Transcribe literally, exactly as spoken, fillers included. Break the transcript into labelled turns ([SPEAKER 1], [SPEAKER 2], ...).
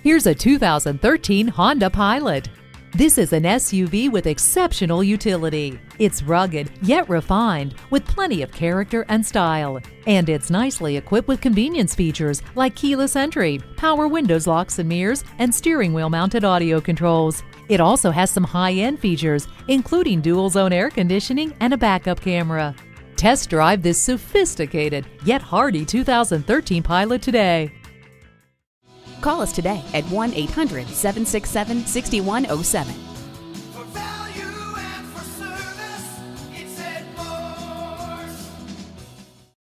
[SPEAKER 1] Here's a two thousand thirteen Honda Pilot. This is an S U V with exceptional utility. It's rugged yet refined with plenty of character and style. And it's nicely equipped with convenience features like keyless entry, power windows, locks and mirrors, and steering wheel mounted audio controls. It also has some high-end features, including dual-zone air conditioning and a backup camera. Test drive this sophisticated yet hardy two thousand thirteen Pilot today.
[SPEAKER 2] Call us today at one eight hundred, seven six seven, six one zero seven.